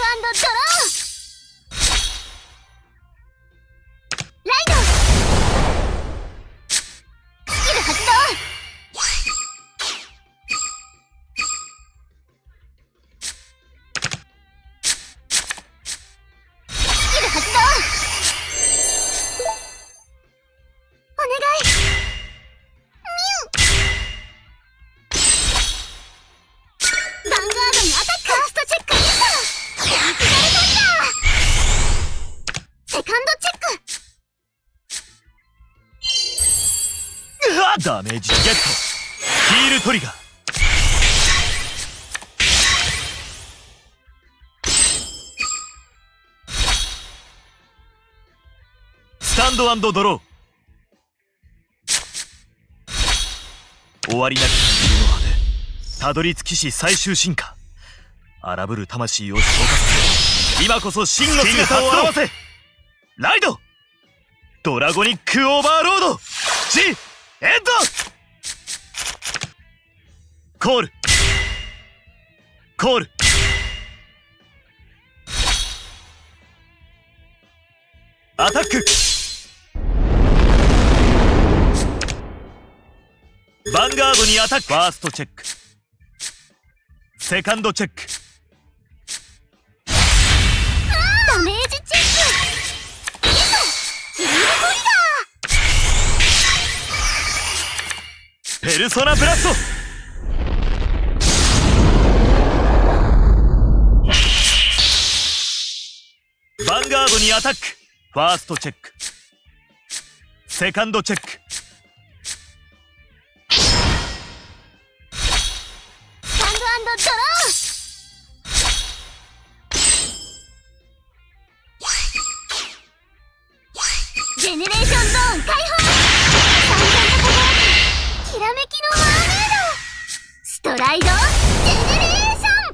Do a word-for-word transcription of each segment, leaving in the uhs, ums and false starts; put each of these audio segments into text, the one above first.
ドロー。ライド。スキル発動。 ダメージゲット。ヒールトリガー。スタンド&ドロー。終わりなき自由の果て、たどり着きし最終進化。荒ぶる魂を消化させ、今こそ真の姿を現せ。ライドドラゴニックオーバーロード。ジ・エッドコールコール。アタック。ヴァンガードにアタック。ファーストチェック。セカンドチェック。 ダメージチェック。ヒールトリガー。 ペルソナブラスト。ヴァンガードにアタック。ファーストチェック。セカンドチェック。 スタンド&ドロー。ジェネレーションゾーン開放。完全な輝き。きらめきのマーメイド。ストライドジェネレーション。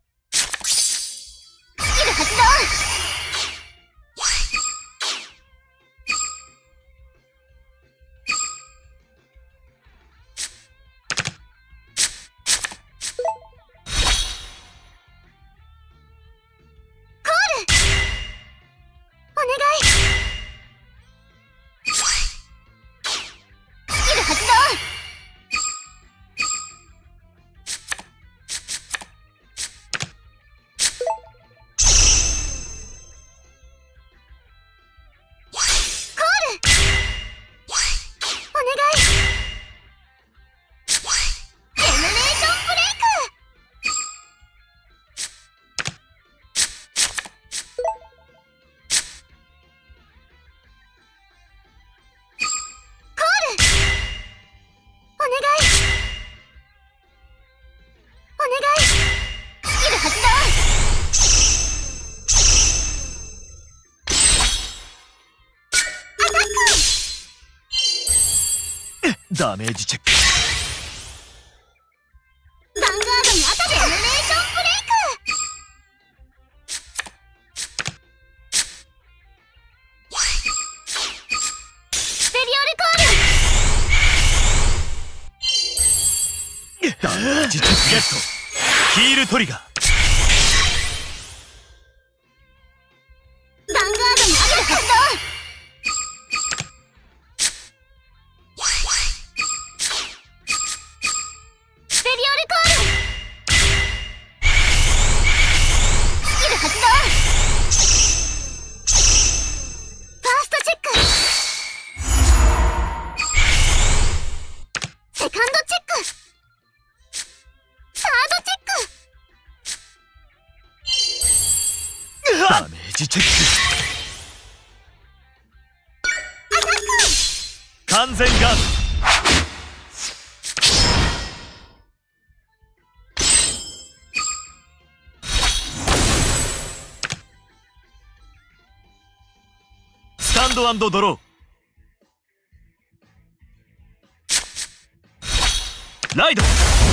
スキル発動。 ダメージチェック。 ヴァンガードにアタック。ジェネレーションブレイク。スペリオレコール。 ダメージチェックゲット。ヒールトリガー。 ヴァンガードにアタック発動。 ダメージチェック。完全ガード。スタンド&ドロー。ライド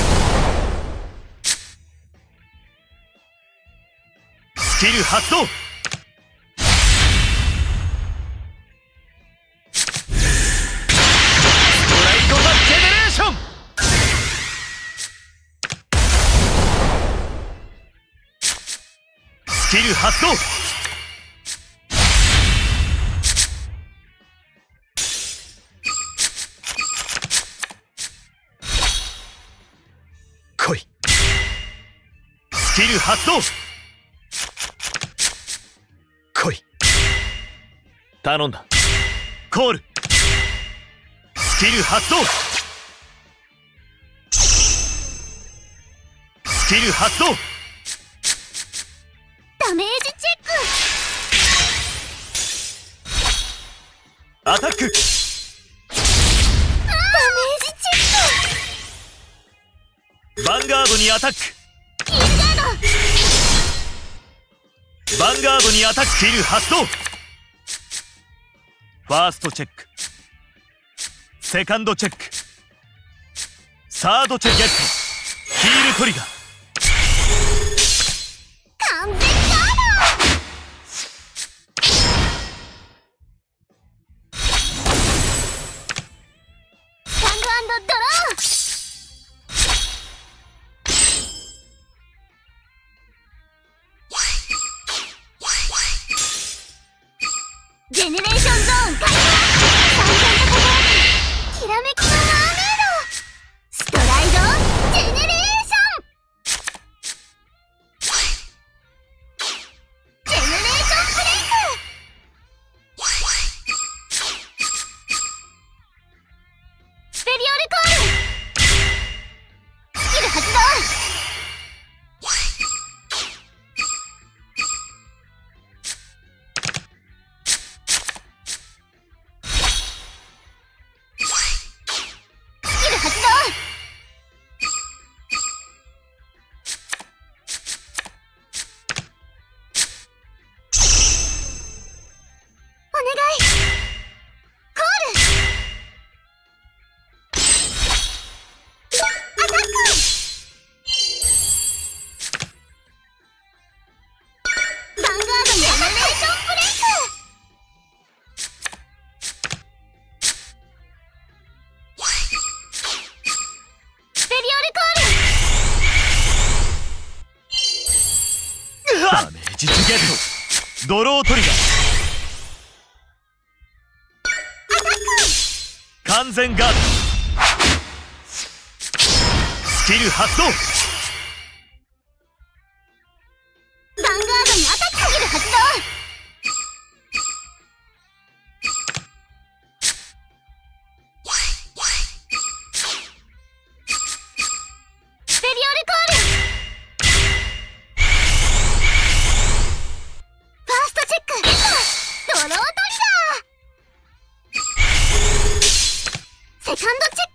スキル発動。ストライド・ザ・ジェネレーション。スキキル発動。来い。スキル発動。来い。頼んだ。コール。スキル発動。スキル発動。 ダメージチェック。 アタック。 ダメージチェック。 ヴァンガードにアタック。 キルガード。 ヴァンガードにアタック。スキル発動。ファーストチェック。セカンドチェック。サードチェック。ゲット。ヒールトリガー。 完全ガード。スタンド&ドロー。ジェネレーションゾーン開放。三千の輝き、きらめきのマーメイド。ストライドジェネレーション。ジェネレーションブレイク。スペリオルコール。スキル発動。 ダメージゲット。ドロートリガー。完全ガード。スキル発動。 ヴァンガードにアタック。スキル発動。スペリオルコール。ファーストチェック。ドロートリガー。セカンドチェック。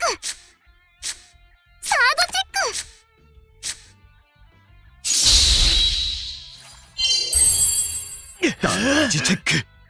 サードチェック。 ダメージチェック。